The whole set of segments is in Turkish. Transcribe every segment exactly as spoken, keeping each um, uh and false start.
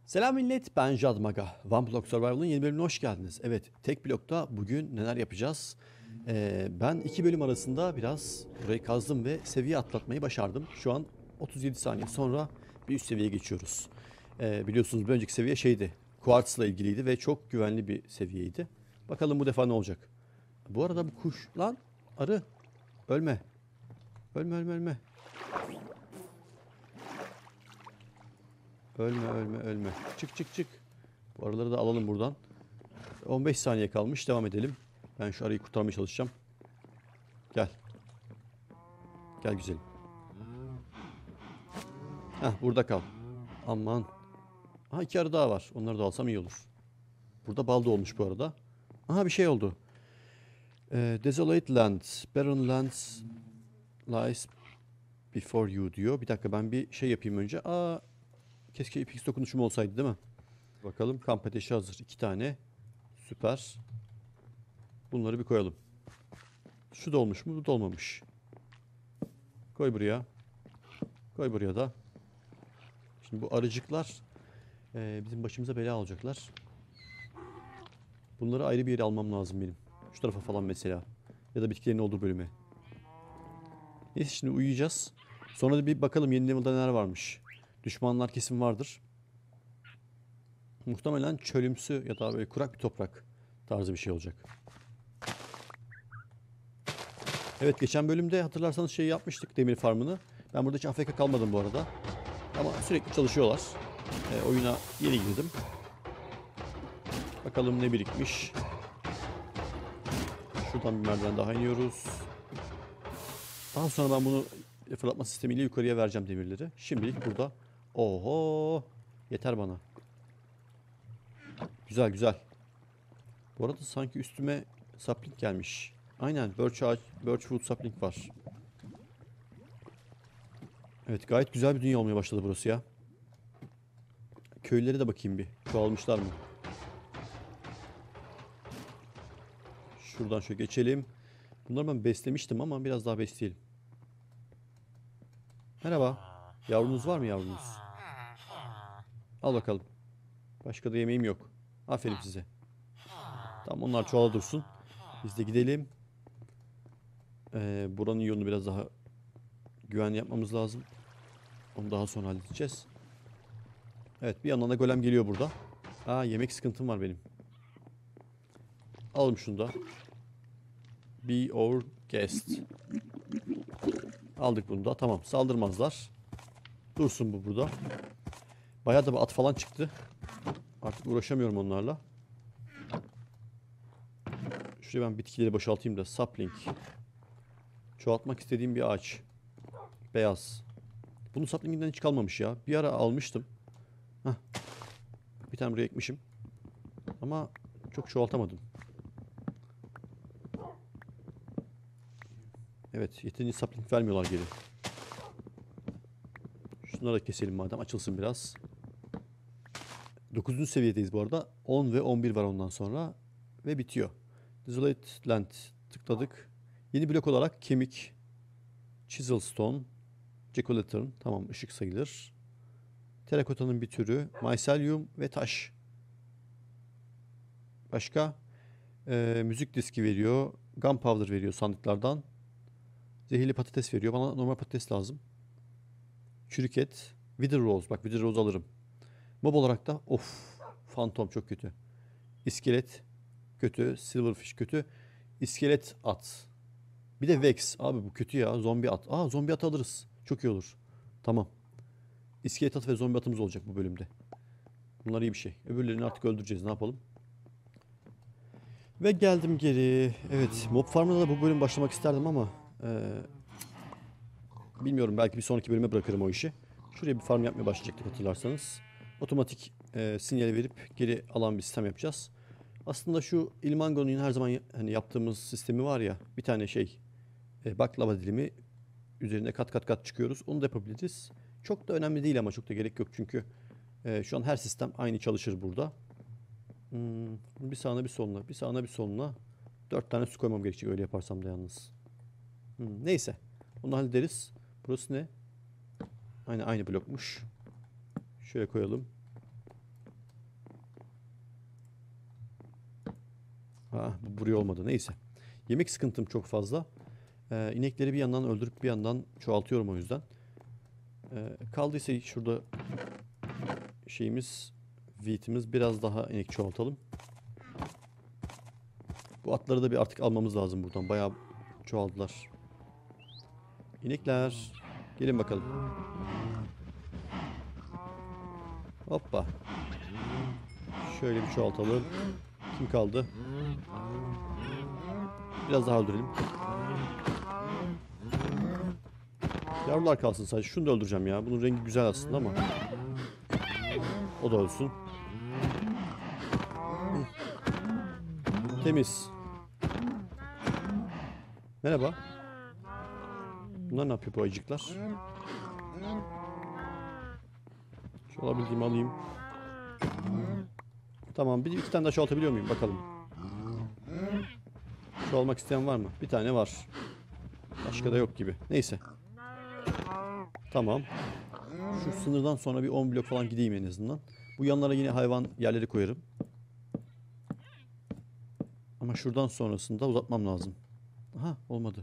Selam millet, ben Jadmaga. One Block Survival'ın yeni bölümüne hoş geldiniz. Evet, tek blokta bugün neler yapacağız? Ee, ben iki bölüm arasında biraz burayı kazdım ve seviye atlatmayı başardım. Şu an otuz yedi saniye sonra bir üst seviyeye geçiyoruz. Ee, biliyorsunuz bir önceki seviye şeydi, Quartz'la ilgiliydi ve çok güvenli bir seviyeydi. Bakalım bu defa ne olacak? Bu arada bu kuş, lan arı, ölme. Ölme ölme ölme. Ölme ölme ölme. Çık çık çık. Bu arıları da alalım buradan. on beş saniye kalmış. Devam edelim. Ben şu arıyı kurtarmaya çalışacağım. Gel. Gel güzelim. Heh, burada kal. Aman. Aha, iki arı daha var. Onları da alsam iyi olur. Burada bal da olmuş bu arada. Aha, bir şey oldu. Ee, Desolate land. Barren lands lies before you diyor. Bir dakika, ben bir şey yapayım önce. Aa, keşke ipix dokunuşum olsaydı değil mi? Bakalım, kamp ateşi hazır. iki tane. Süper. Bunları bir koyalım. Şu da olmuş mu? Bu da olmamış. Koy buraya. Koy buraya da. Şimdi bu arıcıklar e, bizim başımıza bela alacaklar. Bunları ayrı bir yere almam lazım benim. Şu tarafa falan mesela. Ya da bitkilerin olduğu bölüme. Neyse, şimdi uyuyacağız. Sonra da bir bakalım yeni level'da neler varmış. Düşmanlar kesin vardır. Muhtemelen çölümsü ya da böyle kurak bir toprak tarzı bir şey olacak. Evet, geçen bölümde hatırlarsanız şey yapmıştık, demir farmını. Ben burada hiç A F K kalmadım bu arada. Ama sürekli çalışıyorlar. E, oyuna yeni girdim. Bakalım ne birikmiş. Şuradan bir merdiven daha iniyoruz. Daha sonra ben bunu fırlatma sistemiyle yukarıya vereceğim demirleri. Şimdilik burada. Oho! Yeter bana. Güzel güzel. Bu arada sanki üstüme sapling gelmiş. Aynen, birch ağaç, birchwood sapling var. Evet, gayet güzel bir dünya olmaya başladı burası ya. Köylere de bakayım bir. Çoğalmışlar mı? Şuradan şöyle geçelim. Bunları ben beslemiştim ama biraz daha besleyelim. Merhaba. Yavrunuz var mı, yavrunuz? Al bakalım. Başka da yemeğim yok. Aferin size. Tamam, onlar çoğala dursun. Biz de gidelim. Ee, buranın yolunu biraz daha güvenli yapmamız lazım. Onu daha sonra halledeceğiz. Evet, bir yandan da golem geliyor burada. Aa, yemek sıkıntım var benim. Alalım şunu da. Be our guest. Aldık bunu da. Tamam, saldırmazlar. Dursun bu burada. Bayağı da bir at falan çıktı. Artık uğraşamıyorum onlarla. Şuraya ben bitkileri boşaltayım da. Sapling. Çoğaltmak istediğim bir ağaç. Beyaz. Bunun saplinginden hiç kalmamış ya. Bir ara almıştım. Heh. Bir tane buraya ekmişim. Ama çok çoğaltamadım. Evet, yeterince sapling vermiyorlar geri. Şunları da keselim madem, açılsın biraz. dokuzuncu seviyedeyiz bu arada. on ve on bir var ondan sonra. Ve bitiyor. Desolate Land tıkladık. Yeni blok olarak kemik, Chiselstone, Jack-o'-lantern. Tamam, ışık sayılır. Terakotanın bir türü. Mycelium ve taş. Başka? Ee, müzik diski veriyor. Gunpowder veriyor sandıklardan. Zehirli patates veriyor. Bana normal patates lazım. Çürük et. Wither Rose. Bak, Wither Rose alırım. Mob olarak da of. Phantom çok kötü. İskelet kötü. Silverfish kötü. İskelet at. Bir de Vex. Abi bu kötü ya. Zombi at. Aa, zombi at alırız. Çok iyi olur. Tamam. İskelet at ve zombi atımız olacak bu bölümde. Bunlar iyi bir şey. Öbürlerini artık öldüreceğiz. Ne yapalım? Ve geldim geri. Evet. Mob Farm'da da bu bölüm başlamak isterdim ama ee, bilmiyorum. Belki bir sonraki bölüme bırakırım o işi. Şuraya bir farm yapmaya başlayacaktık hatırlarsanız. Otomatik e, sinyali verip geri alan bir sistem yapacağız. Aslında şu Ilmango'nun her zaman hani yaptığımız sistemi var ya. Bir tane şey. E, baklava dilimi. Üzerine kat kat kat çıkıyoruz. Onu da yapabiliriz. Çok da önemli değil ama çok da gerek yok çünkü e, şu an her sistem aynı çalışır burada. Hmm, bir sağına bir soluna, bir sağına bir soluna. Dört tane su koymam gerekecek öyle yaparsam da yalnız. Hmm, neyse. Onu hallederiz. Burası ne? Aynı aynı blokmuş. Şöyle koyalım. Ha, bu buraya olmadı. Neyse. Yemek sıkıntım çok fazla. Ee, inekleri bir yandan öldürüp bir yandan çoğaltıyorum o yüzden. Ee, kaldıysa şurada şeyimiz, wheat'imiz, biraz daha inek çoğaltalım. Bu atları da bir artık almamız lazım buradan. Bayağı çoğaldılar. İnekler. Gelin bakalım. Hoppa. Şöyle bir çoğaltalım. Kim kaldı? Biraz daha öldürelim. Yavrular kalsın sadece. Şunu da öldüreceğim ya. Bunun rengi güzel aslında ama. O da ölsün. Hı. Temiz. Merhaba. Bunlar ne yapıyor bu ayıcıklar? Şu alabildiğimi alayım. Tamam, bir iki tane daha çoğaltabiliyor muyum? Bakalım. Şu almak isteyen var mı? Bir tane var. Başka da yok gibi. Neyse. Tamam. Şu sınırdan sonra bir on blok falan gideyim en azından. Bu yanlara yine hayvan yerleri koyarım. Ama şuradan sonrasında uzatmam lazım. Aha, olmadı.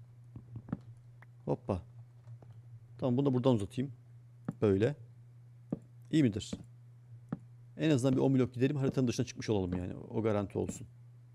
Hoppa. Tamam, bunu da buradan uzatayım. Böyle. İyi midir? En azından bir on blok gidelim, haritanın dışına çıkmış olalım yani. O garanti olsun.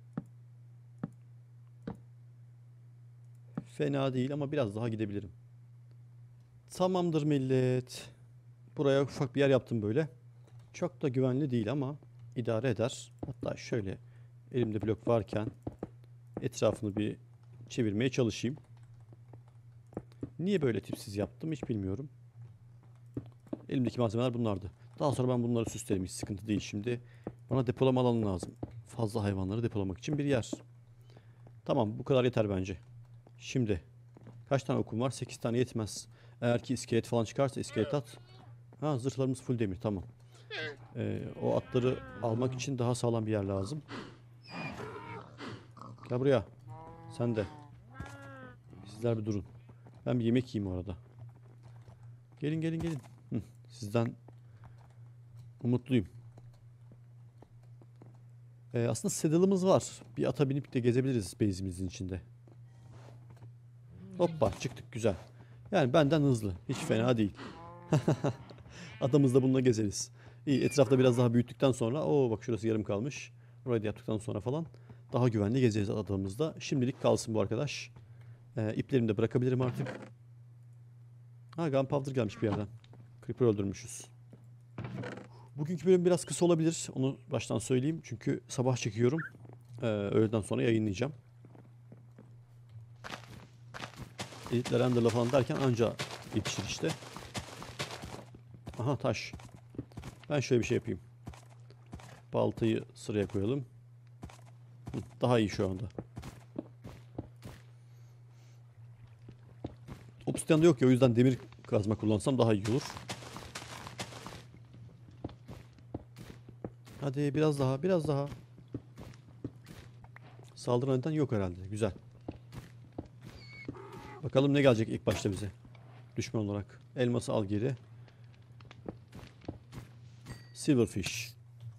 Fena değil ama biraz daha gidebilirim. Tamamdır millet. Buraya ufak bir yer yaptım böyle. Çok da güvenli değil ama idare eder. Hatta şöyle elimde blok varken etrafını bir çevirmeye çalışayım. Niye böyle tipsiz yaptım hiç bilmiyorum. Elimdeki malzemeler bunlardı. Daha sonra ben bunları süslerim, hiç sıkıntı değil şimdi. Bana depolama alanı lazım. Fazla hayvanları depolamak için bir yer. Tamam, bu kadar yeter bence. Şimdi kaç tane okum var? sekiz tane yetmez. Eğer ki iskelet falan çıkarsa iskelet at. Ha, zırhlarımız full demir, tamam. Ee, o atları almak için daha sağlam bir yer lazım. Gel buraya. Sen de. Sizler bir durun. Ben bir yemek yiyeyim orada. Gelin gelin gelin. Hı, sizden umutluyum. Ee, aslında saddle'ımız var. Bir ata binip de gezebiliriz base'imizin içinde. Hoppa, çıktık, güzel. Yani benden hızlı. Hiç fena değil. Atamızda bununla gezeriz. İyi, etrafta biraz daha büyüttükten sonra, o bak şurası yarım kalmış. Orayı da yaptıktan sonra falan daha güvenli gezeriz adamızda. Şimdilik kalsın bu arkadaş. Ee, iplerimi de bırakabilirim artık. Ha, gunpowder gelmiş bir yerden. Creeper öldürmüşüz. Bugünkü bölüm biraz kısa olabilir. Onu baştan söyleyeyim. Çünkü sabah çekiyorum. Ee, öğleden sonra yayınlayacağım. Editler, renderla falan derken anca yetişir işte. Aha, taş. Ben şöyle bir şey yapayım. Baltayı sıraya koyalım. Daha iyi şu anda. Obsidian da yok ya, o yüzden demir kazma kullansam daha iyi olur. Hadi biraz daha, biraz daha. Saldıran neden yok herhalde. Güzel. Bakalım ne gelecek ilk başta bize. Düşman olarak. Elması al geri. Silverfish.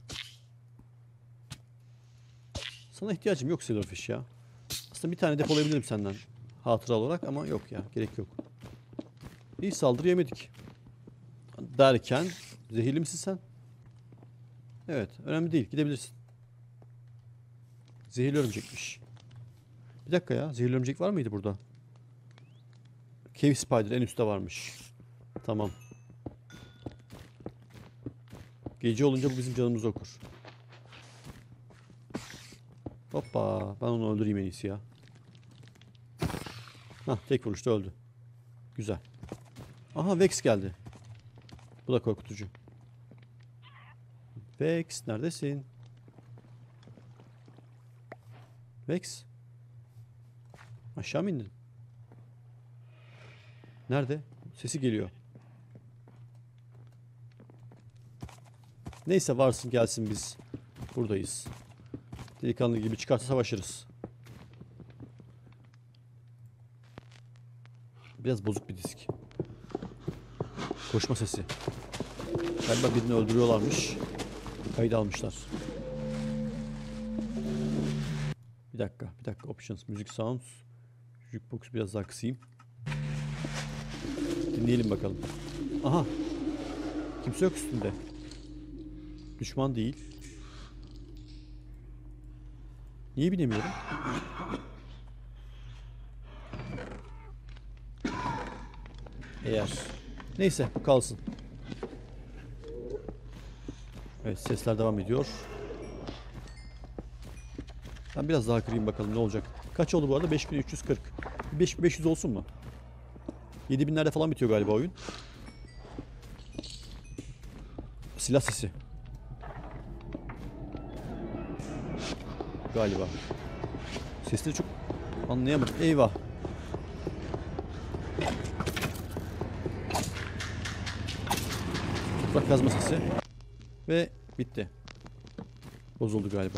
Sana ihtiyacım yok Silverfish ya. Aslında bir tane depolayabilirim senden. Hatıra olarak ama yok ya. Gerek yok. İyi, saldırı yemedik. Derken zehirli misin sen? Evet. Önemli değil. Gidebilirsin. Zehirli örümcekmiş. Bir dakika ya. Zehirli örümcek var mıydı burada? Cave Spider en üstte varmış. Tamam. Gece olunca bu bizim canımızı okur. Hoppa. Ben onu öldüreyim en iyisi ya. Hah, tek vuruşta öldü. Güzel. Aha, Vex geldi. Bu da korkutucu. Vex neredesin? Vex. Aşağı mı indin? Nerede? Sesi geliyor. Neyse, varsın gelsin, biz buradayız. Delikanlı gibi çıkarsa savaşırız. Biraz bozuk bir disk. Koşma sesi. Galiba birini öldürüyorlarmış. Kaydı almışlar. Bir dakika, bir dakika. Options, Music Sounds. Jukebox'u biraz daha kısayım. Dinleyelim bakalım. Aha. Kimse yok üstünde. Düşman değil. Niye binemiyorum? Eğer. Neyse bu kalsın. Evet, sesler devam ediyor. Ben biraz daha kırayım bakalım ne olacak. Kaç oldu bu arada? beş bin üç yüz kırk. beş bin beş yüz olsun mu? yedi binlerde falan bitiyor galiba oyun. Silah sesi. Galiba. Sesleri çok anlayamadım. Eyvah. Toprak kazma sesi. Ve bitti. Bozuldu galiba.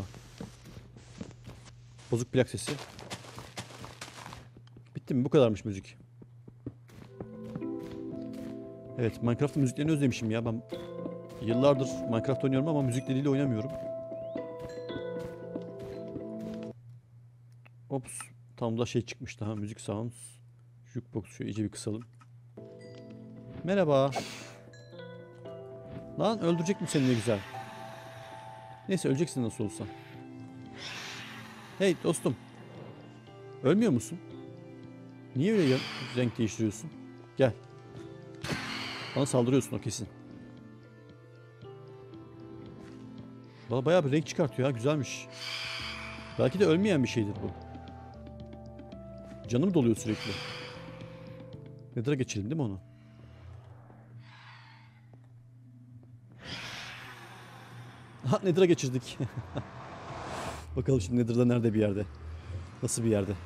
Bozuk plak sesi. Bitti mi? Bu kadarmış müzik. Evet, Minecraft'ın müziklerini özlemişim ya. Ben yıllardır Minecraft oynuyorum ama müzikleriyle oynamıyorum. Ops. Tam da şey çıkmış daha. Müzik sounds. Jukebox şu iyice bir kısalım. Merhaba. Lan öldürecek mi seni ne güzel. Neyse öleceksin nasıl olsa. Hey dostum. Ölmüyor musun? Niye öyle renk değiştiriyorsun? Gel. Bana saldırıyorsun o kesin. Bana bayağı bir renk çıkartıyor ha, güzelmiş. Belki de ölmeyen bir şeydir bu. Canım doluyor sürekli. Nether'a geçelim değil mi onu? Ha, Nether'a geçirdik. Bakalım şimdi Nether'da nerede bir yerde. Nasıl bir yerde?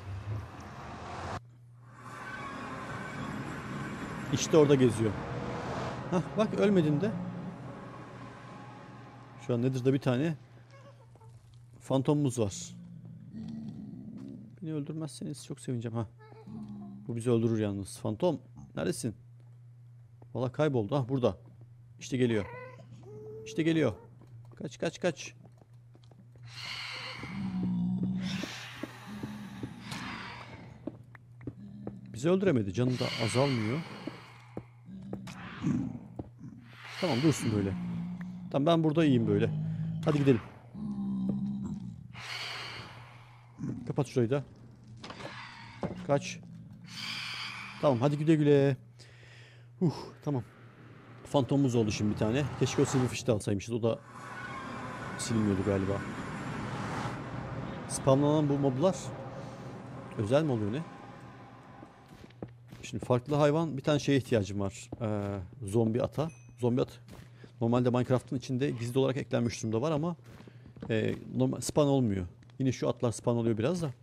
İşte orada geziyor. Hah bak ölmedin de. Şu an Nether'da bir tane fantomumuz var. Beni öldürmezseniz çok sevineceğim ha. Bu bizi öldürür yalnız. Fantom neredesin? Valla kayboldu. Ah burada. İşte geliyor. İşte geliyor. Kaç kaç kaç. Bizi öldüremedi. Canım da azalmıyor. Tamam dursun böyle. Tamam ben burada iyiyim böyle. Hadi gidelim. Kapat şurayı da. Kaç. Tamam hadi güle güle. Huh, tamam. Fantomumuz oldu şimdi bir tane. Keşke o silverfish de alsaymışız. O da silinmiyordu galiba. Spamlanan bu moblar özel mi oluyor ne? Şimdi farklı hayvan bir tane şeye ihtiyacım var. Ee, zombi ata. Zombi at. Normalde Minecraft'ın içinde gizli olarak eklenmiş durumda var ama e, normal, spawn olmuyor. Yine şu atlar spawn oluyor biraz da.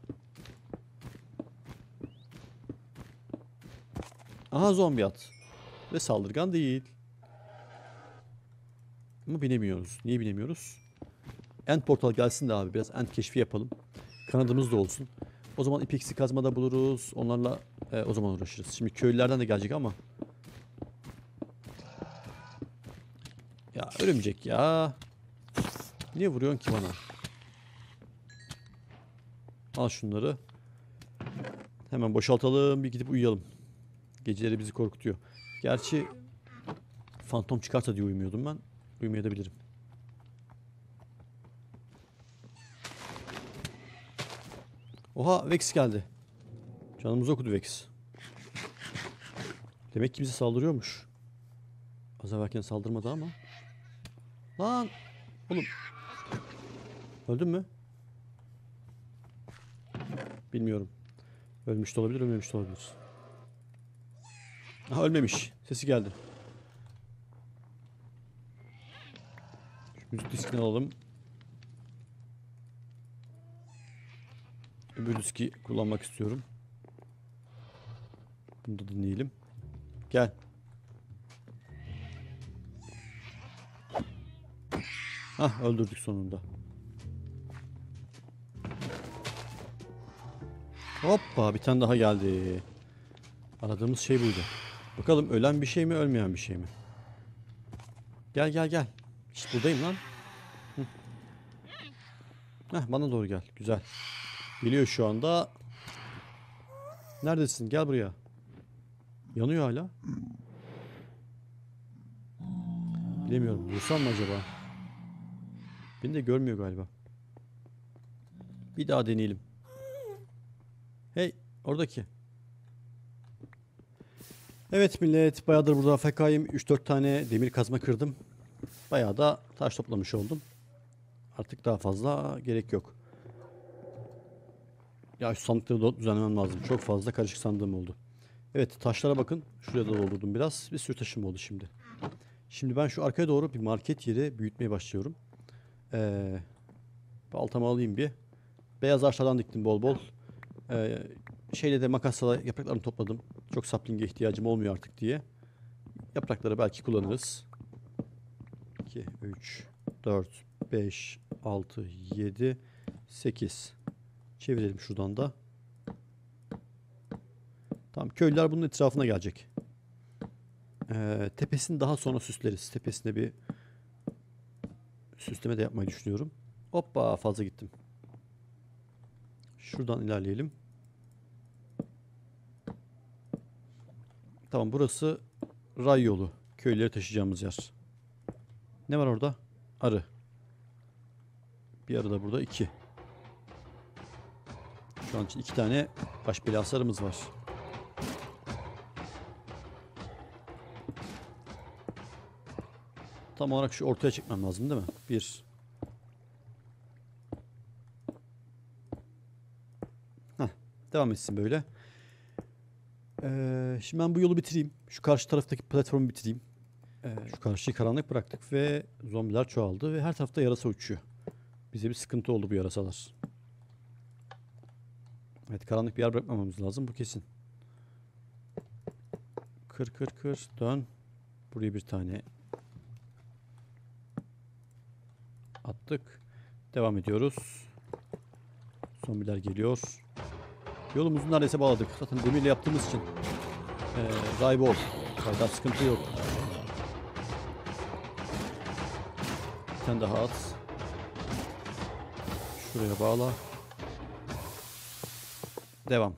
Aha zombi at. Ve saldırgan değil. Ama binemiyoruz. Niye binemiyoruz? End portal gelsin de abi biraz end keşfi yapalım. Kanadımız da olsun. O zaman ipeksi kazmada buluruz. Onlarla e, o zaman uğraşırız. Şimdi köylülerden de gelecek ama. Ya ölmeyecek ya. Niye vuruyorsun ki bana? Al şunları. Hemen boşaltalım. Bir gidip uyuyalım. Geceleri bizi korkutuyor. Gerçi fantom çıkarsa diye uyumuyordum ben. Uyumayabilirim. Oha Vex geldi. Canımızı okudu Vex. Demek ki bize saldırıyormuş. Az evvelken saldırmadı ama. Lan! Oğlum. Öldün mü? Bilmiyorum. Ölmüş de olabilir, ölmemiş de olabilir. Aha ölmemiş. Sesi geldi. Şu müzik diskini alalım. Öbür diski kullanmak istiyorum. Bunu da dinleyelim. Gel. Hah öldürdük sonunda. Hoppa bir tane daha geldi. Aradığımız şey buydu. Bakalım ölen bir şey mi ölmeyen bir şey mi? Gel gel gel. İşte buradayım lan. Hı. Heh, bana doğru gel. Güzel. Geliyor şu anda. Neredesin? Gel buraya. Yanıyor hala. Bilemiyorum. Vursam mı acaba? Beni de görmüyor galiba. Bir daha deneyelim. Hey, oradaki. Evet millet, bayağıdır burada A F K'yim. üç dört tane demir kazma kırdım. Bayağı da taş toplamış oldum. Artık daha fazla gerek yok. Ya şu sandıkları da düzenlemem lazım. Çok fazla karışık sandığım oldu. Evet, taşlara bakın. Şuraya da doldurdum biraz. Bir sürü taşım oldu şimdi. Şimdi ben şu arkaya doğru bir market yeri büyütmeye başlıyorum. Ee, baltamı alayım bir. Beyaz ağaçlardan diktim bol bol. Ee, şeyle de makasla yapraklarını topladım. Çok sapling'e ihtiyacım olmuyor artık diye. Yaprakları belki kullanırız. iki, üç, dört, beş, altı, yedi, sekiz. Çevirelim şuradan da. Tamam, köylüler bunun etrafına gelecek. Ee, tepesini daha sonra süsleriz. Tepesine bir süsleme de yapmayı düşünüyorum. Hoppa, fazla gittim. Şuradan ilerleyelim. Tamam, burası ray yolu. Köylüleri taşıyacağımız yer. Ne var orada? Arı. Bir arı da burada, iki. Şu an için iki tane baş belası arımız var. Tam olarak şu ortaya çekmem lazım değil mi? Bir. Heh, devam etsin böyle. Ee, şimdi ben bu yolu bitireyim. Şu karşı taraftaki platformu bitireyim. Ee, şu karşıyı karanlık bıraktık ve zombiler çoğaldı ve her tarafta yarasa uçuyor. Bize bir sıkıntı oldu bu yarasalar. Evet, karanlık bir yer bırakmamamız lazım, bu kesin. Kır kır kır dön. Buraya bir tane attık. Devam ediyoruz. Zombiler geliyor. Yolumuzu neredeyse bağladık. Zaten demirle yaptığımız için ee, ray bol. Rayda sıkıntı yok. Bir tane daha at. Şuraya bağla. Devam.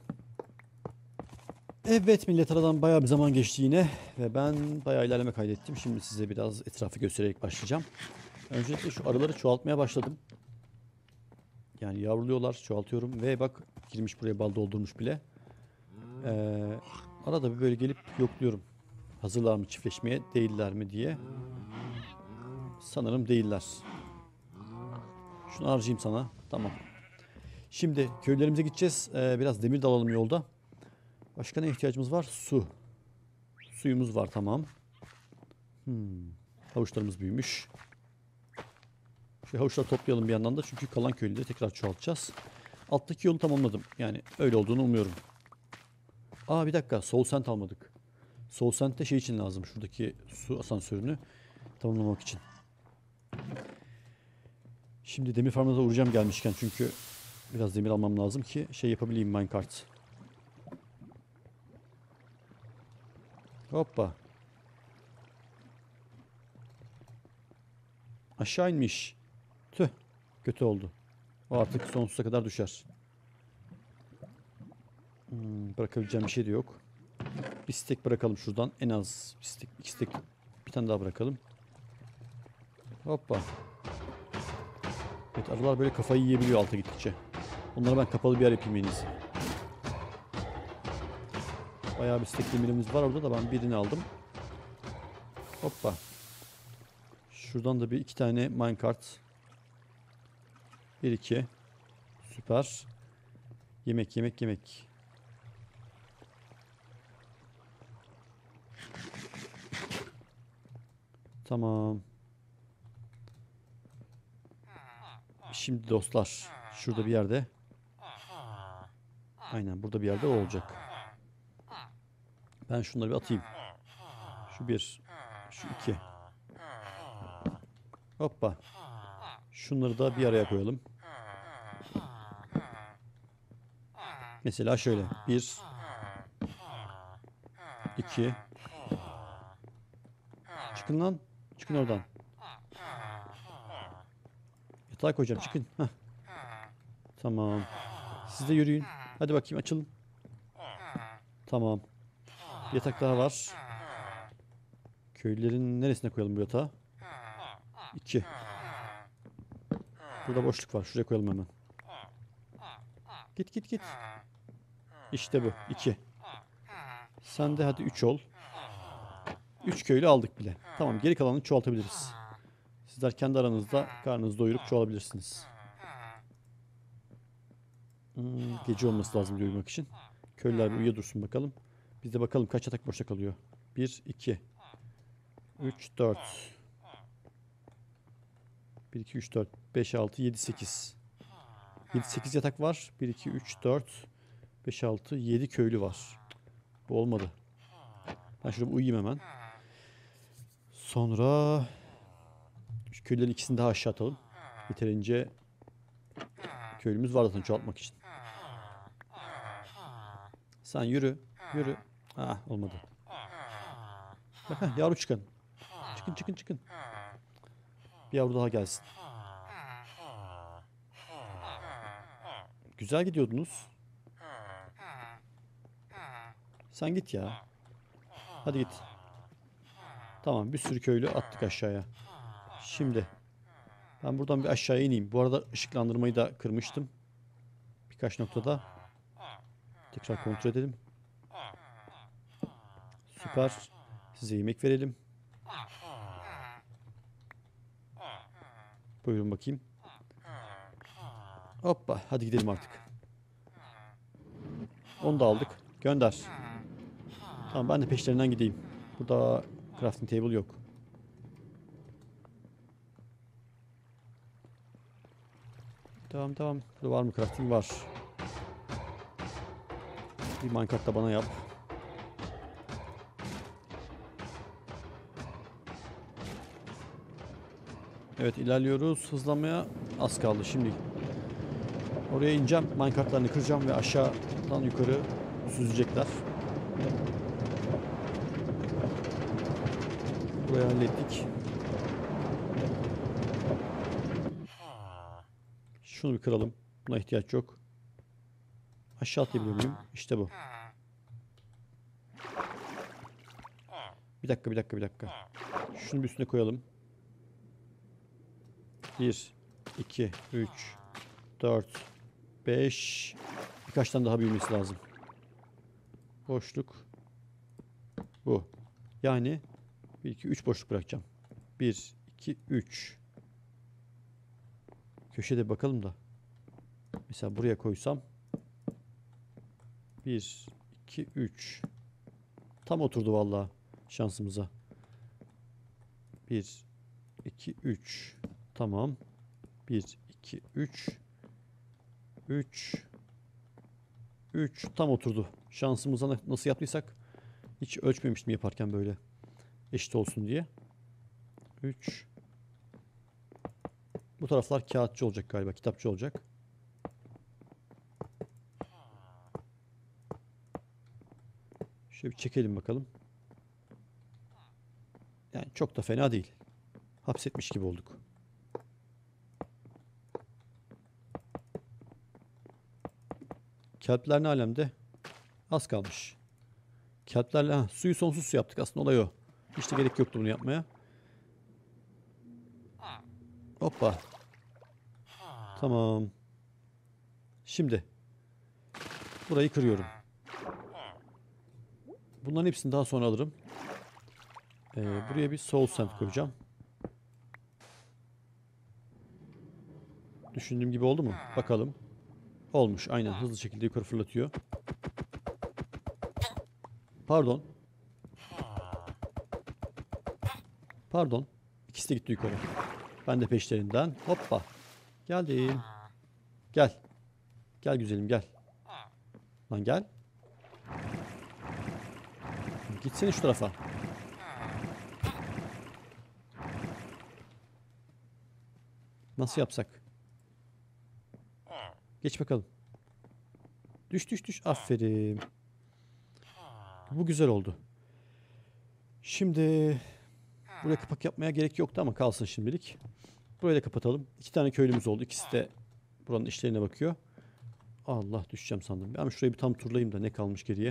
Evet millet, aradan bayağı bir zaman geçti yine ve ben bayağı ilerleme kaydettim. Şimdi size biraz etrafı göstererek başlayacağım. Öncelikle şu arıları çoğaltmaya başladım. Yani yavruluyorlar, çoğaltıyorum ve bak, girmiş buraya, bal doldurmuş bile. Ee, arada bir böyle gelip yokluyorum. Hazırlar mı çiftleşmeye, değiller mi diye. Sanırım değiller. Şunu harcayayım sana. Tamam. Şimdi köylerimize gideceğiz. Ee, biraz demir de alalım yolda. Başka ne ihtiyacımız var? Su. Suyumuz var, tamam. Hmm. Havuçlarımız büyümüş. Şu havuçları toplayalım bir yandan da, çünkü kalan köylüleri tekrar çoğaltacağız. Alttaki yolu tamamladım. Yani öyle olduğunu umuyorum. Aa, bir dakika, soul sand almadık. Soul sand de şey için lazım. Şuradaki su asansörünü tamamlamak için. Şimdi demir farmına da uğrayacağım gelmişken, çünkü biraz demir almam lazım ki şey yapabileyim, minecart. Hoppa. Aşağı inmiş. Tüh. Kötü oldu. O artık sonsuza kadar düşer. Hmm, bırakabileceğim bir şey de yok. Bir stek bırakalım şuradan. En az bir stek, iki stek, bir tane daha bırakalım. Hoppa. Evet, arılar böyle kafayı yiyebiliyor alta gittikçe. Onlara ben kapalı bir yer yapayım en iyisi. Bayağı bir stek demirimiz var orada da, ben birini aldım. Hoppa. Şuradan da bir iki tane minecart. Bir iki. Süper. Yemek yemek yemek. Tamam. Şimdi dostlar, şurada bir yerde. Aynen burada bir yerde o olacak. Ben şunları bir atayım. Şu bir. Şu iki. Hoppa. Şunları da bir araya koyalım. Mesela şöyle. Bir. iki. Çıkın lan. Çıkın oradan. Yatağa koyacağım. Çıkın. Heh. Tamam. Siz de yürüyün. Hadi bakayım açılın. Tamam. Bir yatak daha var. Köylülerin neresine koyalım bu yatağı? İki. Burada boşluk var. Şuraya koyalım hemen. Git git git. İşte bu. İki. Sen de hadi üç ol. Üç köylü aldık bile. Tamam, geri kalanını çoğaltabiliriz. Sizler kendi aranızda karnınızı doyurup çoğalabilirsiniz. Hmm, gece olması lazım uyumak için. Köylüler bir uyuya dursun bakalım. Biz de bakalım kaç yatak boşta kalıyor. bir, iki, üç, dört. bir, iki, üç, dört, beş, altı, yedi, sekiz. yedi, sekiz yatak var. bir, iki, üç, dört, beş, altı, yedi köylü var. Bu olmadı. Ben şurada uyuyayım hemen. Sonra şu köylülerin ikisini daha aşağı atalım. Yeterince köylümüz var zaten çoğaltmak için. Sen yürü. Yürü. Ah, olmadı. Bak, heh, yavru çıkın. Çıkın çıkın çıkın. Bir yavru daha gelsin. Güzel gidiyordunuz. Sen git ya. Hadi git. Tamam, bir sürü köylü attık aşağıya. Şimdi ben buradan bir aşağıya ineyim. Bu arada ışıklandırmayı da kırmıştım. Birkaç noktada. Tekrar kontrol edelim. Süper. Size yemek verelim. Buyurun bakayım. Hoppa, hadi gidelim artık. Onu da aldık. Gönder. Tamam, ben de peşlerinden gideyim. Burada crafting table yok. Tamam tamam. Burada var mı crafting? Var. Bir minecart da bana yap. Evet, ilerliyoruz. Hızlanmaya az kaldı şimdi. Oraya ineceğim. Minecartlarını kıracağım ve aşağıdan yukarı süzecekler. Burayı hallettik. Şunu bir kıralım. Buna ihtiyaç yok. Aşağı atlayabiliyor muyum? İşte bu. Bir dakika, bir dakika, bir dakika. Şunu bir üstüne koyalım. bir, iki, üç, dört, beş. Birkaç tane daha büyümesi lazım. Boşluk. Bu. Yani bir, iki, üç boşluk bırakacağım. bir, iki, üç. Köşede bakalım da. Mesela buraya koysam. bir, iki, üç. Tam oturdu vallahi şansımıza. bir, iki, üç. Tamam. bir, iki, üç. üç. üç. Tam oturdu. Şansımıza nasıl yaptıysak hiç ölçmemiştim yaparken böyle. Eşit olsun diye. üç. Bu taraflar kağıtçı olacak galiba. Kitapçı olacak. Şöyle bir çekelim bakalım. Yani çok da fena değil. Hapsetmiş gibi olduk. Kelpler ne alemde? Az kalmış. Kelplerle ha, suyu sonsuz su yaptık. Aslında olay o. Hiç de gerek yoktu bunu yapmaya. Hoppa. Tamam. Şimdi burayı kırıyorum. Bunların hepsini daha sonra alırım. Ee, buraya bir soul sand koyacağım. Düşündüğüm gibi oldu mu? Bakalım. Olmuş. Aynen. Hızlı şekilde yukarı fırlatıyor. Pardon. Pardon. İkisi de gitti yukarı. Ben de peşlerinden. Hoppa. Geldim. Gel. Gel güzelim gel. Lan gel. Gitsene şu tarafa. Nasıl yapsak? Geç bakalım. Düş düş düş. Aferin. Bu güzel oldu. Şimdi buraya kapak yapmaya gerek yoktu ama kalsın şimdilik. Burayı da kapatalım. İki tane köylümüz oldu. İkisi de buranın işlerine bakıyor. Allah, düşeceğim sandım. Ben şurayı bir tam turlayayım da ne kalmış geriye.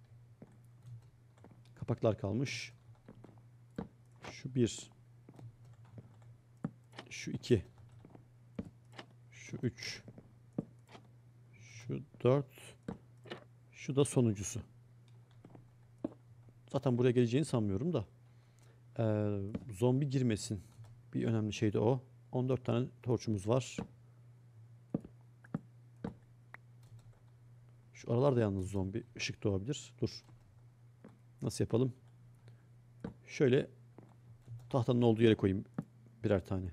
Kapaklar kalmış. Şu bir. Şu iki. Şu üç. Şu dört. Şu da sonuncusu. Zaten buraya geleceğini sanmıyorum da. Ee, zombi girmesin. Bir önemli şey de o. on dört tane torçumuz var. Şu aralarda yalnız zombi ışık doğabilir. Dur. Nasıl yapalım? Şöyle tahtanın olduğu yere koyayım birer tane.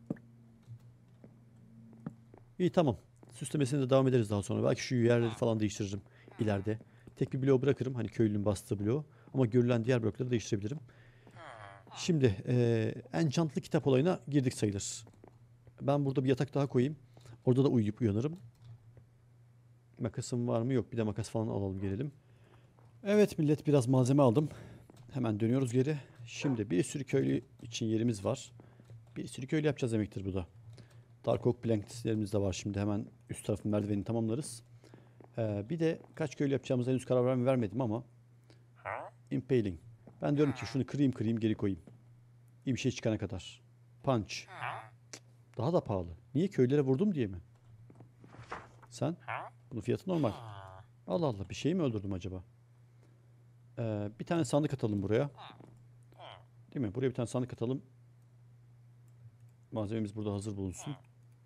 İyi, tamam. Süslemesine de devam ederiz daha sonra. Belki şu yerleri falan değiştiririm ileride. Tek bir bloğu bırakırım. Hani köylünün bastığı bloğu. Ama görülen diğer blokları değiştirebilirim. Şimdi ee, enchantlı kitap olayına girdik sayılır. Ben burada bir yatak daha koyayım. Orada da uyuyup uyanırım. Makasım var mı? Yok. Bir de makas falan alalım gelelim. Evet millet, biraz malzeme aldım. Hemen dönüyoruz geri. Şimdi bir sürü köylü için yerimiz var. Bir sürü köylü yapacağız demektir bu da. Dark Oak Planklerimiz de var şimdi. Hemen üst tarafın merdivenini tamamlarız. Ee, bir de kaç köylü yapacağımıza henüz karar verme vermedim ama. Impaling. Ben diyorum ki şunu kırayım kırayım geri koyayım. İyi bir şey çıkana kadar. Punch. Daha da pahalı. Niye, köylere vurdum diye mi? Sen? Bunun fiyatı normal. Allah Allah, bir şey mi öldürdüm acaba? Ee, bir tane sandık atalım buraya. Değil mi? Buraya bir tane sandık atalım. Malzememiz burada hazır bulunsun.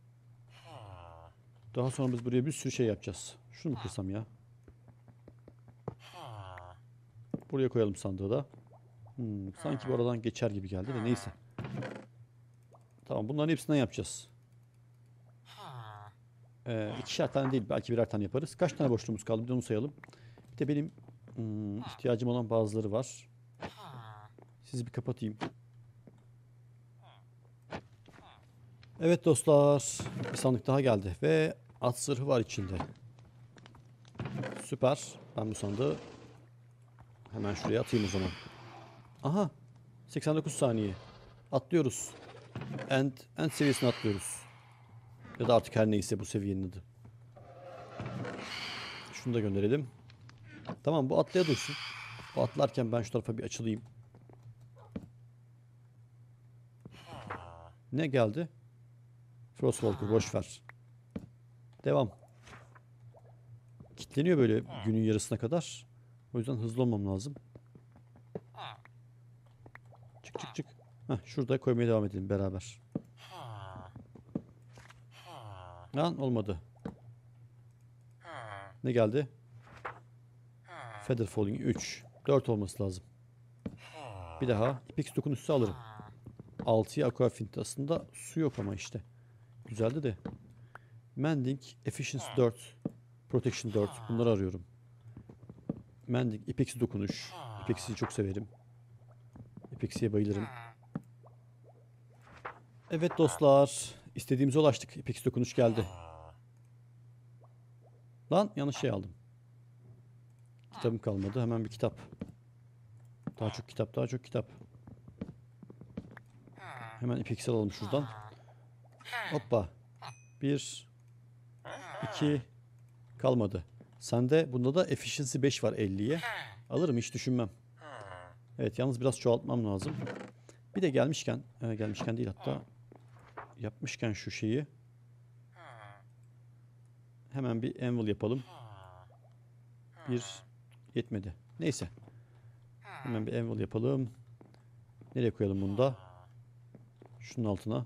Daha sonra biz buraya bir sürü şey yapacağız. Şunu mu kırsam ya? Buraya koyalım sandığı da. Hmm, sanki bu aradan geçer gibi geldi de neyse. Tamam, bunların hepsinden yapacağız. Ee, ikişer tane değil, belki birer tane yaparız. Kaç tane boşluğumuz kaldı, bir de onu sayalım. Bir de benim hmm, ihtiyacım olan bazıları var. Sizi bir kapatayım. Evet dostlar, bir sandık daha geldi ve at zırhı var içinde. Süper. Ben bu sandığı hemen şuraya atayım o zaman. Aha, seksen dokuz saniye. Atlıyoruz. End, end seviyesine atlıyoruz. Ya da artık her neyse bu seviyenin adı. Şunu da gönderelim. Tamam, bu atlaya dursun. Bu atlarken ben şu tarafa bir açılayım. Ne geldi? Frostwalker, boşver. Devam. Kitleniyor böyle günün yarısına kadar. O yüzden hızlı olmam lazım. Çık çık çık. Heh, şurada koymaya devam edelim beraber. Lan olmadı. Ne geldi? Feather Falling üç. dört olması lazım. Bir daha. İpex dokunuşu alırım. altıya Aquafint. Aslında su yok ama işte. Güzeldi de. Mending, Efficiency dört. Protection dört. Bunları arıyorum. Mending, İpeksi dokunuş. İpeksi'yi çok severim. İpeksi'ye bayılırım. Evet dostlar. İstediğimize ulaştık. İpeksi dokunuş geldi. Lan yanlış şey aldım. Kitabım kalmadı. Hemen bir kitap. Daha çok kitap, daha çok kitap. Hemen İpeksi alalım şuradan. Hoppa. Bir. iki. Kalmadı. Sende bunda da Efficiency beş var elliye. Alırım, hiç düşünmem. Evet, yalnız biraz çoğaltmam lazım. Bir de gelmişken, e, gelmişken değil hatta yapmışken şu şeyi hemen bir anvil yapalım. Bir yetmedi. Neyse. Hemen bir anvil yapalım. Nereye koyalım bunu da? Şunun altına.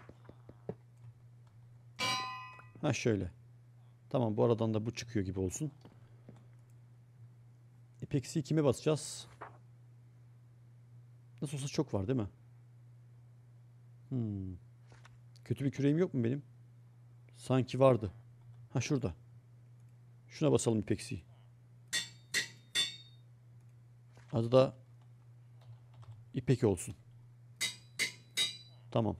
Ha şöyle. Tamam, bu aradan da bu çıkıyor gibi olsun. Epexi'yi kime basacağız? Nasıl olsa çok var değil mi? Hmm. Kötü bir küreğim yok mu benim? Sanki vardı. Ha şurada. Şuna basalım Epexi'yi. Adı da İpek olsun. Tamam.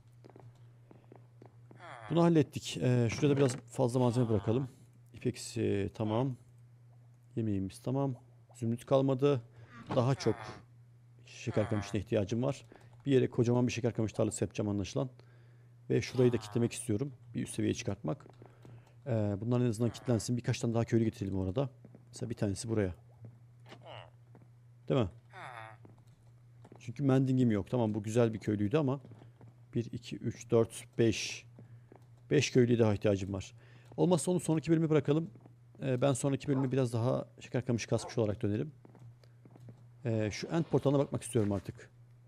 Bunu hallettik. Ee, şurada biraz fazla malzeme bırakalım. İpeksi tamam. Yemeğimiz tamam. Zümrüt kalmadı. Daha çok şeker kamışına ihtiyacım var. Bir yere kocaman bir şeker kamış tarlası yapacağım anlaşılan. Ve şurayı da kitlemek istiyorum. Bir üst seviyeye çıkartmak. Ee, bunlar en azından kilitlensin. Birkaç tane daha köylü getirelim orada. Mesela bir tanesi buraya. Değil mi? Çünkü mendingim yok. Tamam, bu güzel bir köylüydü ama bir, iki, üç, dört, beş. beş köylüye daha ihtiyacım var. Olmazsa onu sonraki bölüme bırakalım. Ee, ben sonraki bölüme biraz daha şeker kamışı kasmış olarak dönerim. Ee, şu end portalına bakmak istiyorum artık.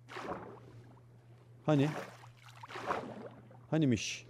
Hani? Hanimiş?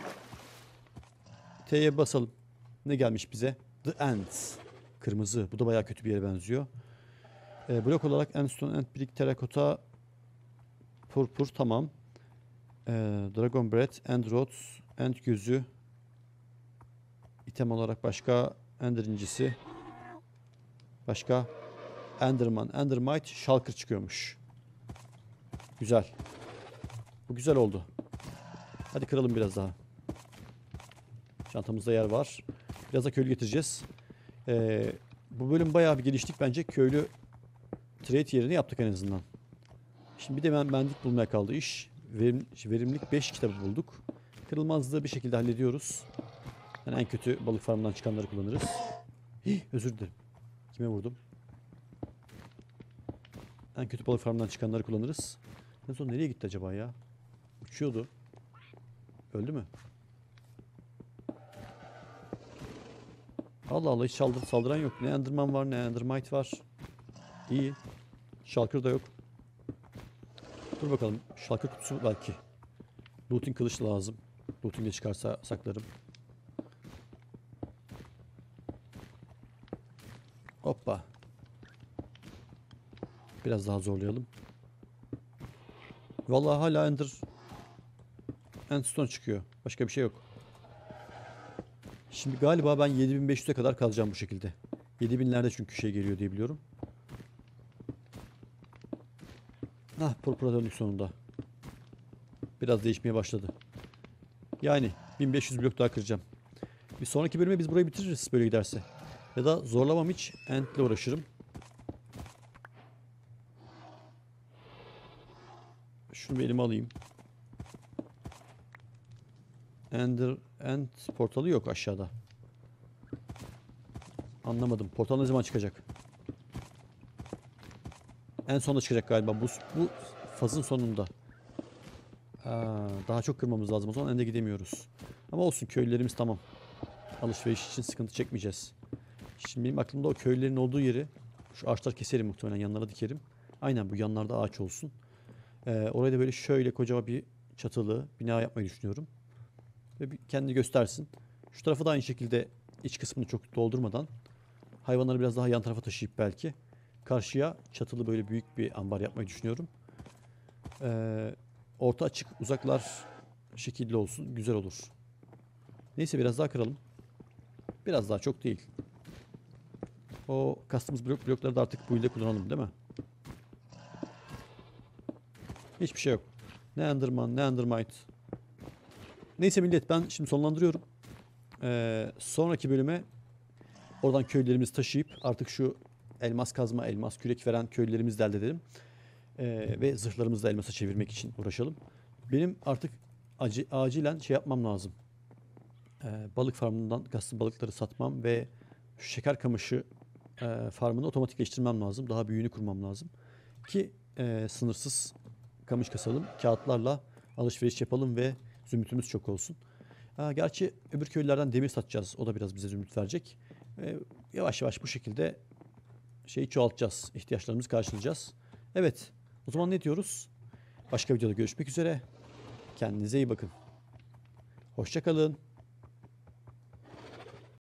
T'ye basalım. Ne gelmiş bize? The Ends. Kırmızı. Bu da bayağı kötü bir yere benziyor. Ee, blok olarak Endstone, End Brick, Terracotta, Purpur tamam. Ee, Dragon Breath, End Rods, End Gözü. İtem olarak başka Ender incisi. Başka Enderman, Endermite, Shulker çıkıyormuş. Güzel. Bu güzel oldu. Hadi kıralım biraz daha. Çantamızda yer var. Biraz da köylü getireceğiz. Ee, bu bölüm bayağı bir geliştik bence. Köylü trade yerini yaptık en azından. Şimdi bir de ben mendik bulmaya kaldı iş. Verim, verimlilik beş kitabı bulduk. Kırılmazlığı bir şekilde hallediyoruz. Yani en kötü balık farmından çıkanları kullanırız. Hih, özür dilerim. Kime vurdum? En kötü balık farmından çıkanları kullanırız. En son nereye gitti acaba ya? Uçuyordu. Öldü mü? Allah Allah, hiç saldır, saldıran yok. Ne Enderman var ne Endermite var. İyi. Shulker da yok. Dur bakalım. Shulker kutusu belki. Looting kılıç lazım. Looting'e çıkarsa saklarım. Hoppa. Biraz daha zorlayalım. Vallahi hala Ender Endstone çıkıyor. Başka bir şey yok. Şimdi galiba ben yedi bin beş yüze kadar kalacağım bu şekilde. yedi binlerde çünkü şey geliyor diye biliyorum. Ah, purpura döndük sonunda. Biraz değişmeye başladı. Yani bin beş yüz blok daha kıracağım. Bir sonraki bölüme biz burayı bitiririz böyle giderse. Ya da zorlamam hiç. End'le uğraşırım. Şunu bir elime alayım. Ender, End portalı yok aşağıda. Anlamadım. Portal ne zaman çıkacak? En sonunda çıkacak galiba. Bu, bu fazın sonunda. Aa, daha çok kırmamız lazım. O zaman End'e gidemiyoruz. Ama olsun, köylülerimiz tamam. Alışveriş için sıkıntı çekmeyeceğiz. Şimdi benim aklımda o köylülerin olduğu yeri, şu ağaçlar keserim muhtemelen, yanlara dikerim. Aynen, bu yanlarda ağaç olsun. Ee, oraya da böyle şöyle kocaman bir çatılı bina yapmayı düşünüyorum. Ve bir kendi göstersin. Şu tarafı da aynı şekilde iç kısmını çok doldurmadan hayvanları biraz daha yan tarafa taşıyıp belki karşıya çatılı böyle büyük bir ambar yapmayı düşünüyorum. Ee, orta açık, uzaklar şekilli olsun. Güzel olur. Neyse, biraz daha kıralım. Biraz daha, çok değil. O kastığımız blok, blokları da artık bu ilde kullanalım değil mi? Hiçbir şey yok. Ne Enderman ne Endermite. Neyse millet, ben şimdi sonlandırıyorum. Ee, sonraki bölüme oradan köylerimizi taşıyıp artık şu elmas kazma, elmas kürek veren köylerimizi de elde edelim. Ee, ve zırhlarımızı da elmasa çevirmek için uğraşalım. Benim artık acı, acilen şey yapmam lazım. Ee, balık farmından kastım balıkları satmam ve şu şeker kamışı e, farmını otomatikleştirmem lazım. Daha büyüğünü kurmam lazım. Ki e, sınırsız kamış kasalım. Kağıtlarla alışveriş yapalım ve zümrütümüz çok olsun. Ha, gerçi öbür köylerden demir satacağız. O da biraz bize zümrüt verecek. E, yavaş yavaş bu şekilde şeyi çoğaltacağız. İhtiyaçlarımızı karşılayacağız. Evet. O zaman ne diyoruz? Başka videoda görüşmek üzere. Kendinize iyi bakın. Hoşça kalın.